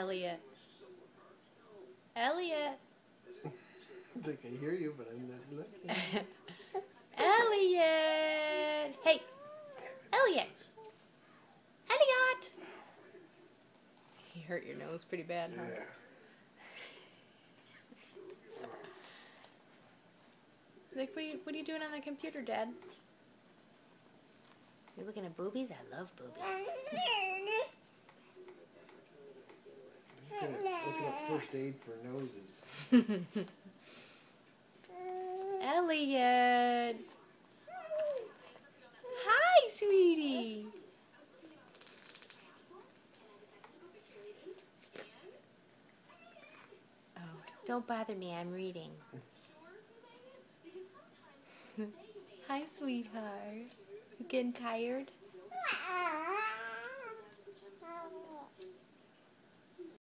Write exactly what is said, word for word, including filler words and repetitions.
Elliot. Elliot. I think I hear you, but I'm not looking. Elliot. Hey. Elliot. Elliot. He hurt your nose pretty bad, huh? Yeah. Like, what are you, what are you doing on the computer, Dad? You looking at boobies? I love boobies. Looking at, looking up first aid for noses. Elliot. Hi, sweetie. Oh, don't bother me. I'm reading. Hi, sweetheart. You getting tired?